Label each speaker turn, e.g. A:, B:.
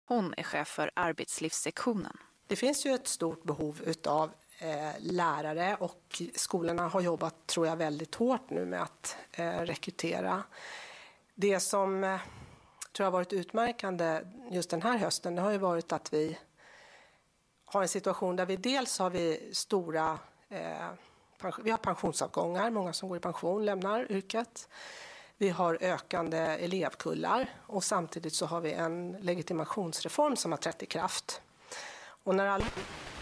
A: Hon är chef för arbetslivssektionen.
B: Det finns ju ett stort behov utav lärare och skolorna har jobbat, tror jag, väldigt hårt nu med att rekrytera. Det som tror jag har varit utmärkande just den här hösten, det har ju varit att vi har en situation där vi dels har vi har pensionsavgångar, många som går i pension lämnar yrket. Vi har ökande elevkullar och samtidigt så har vi en legitimationsreform som har trätt i kraft. Och när alla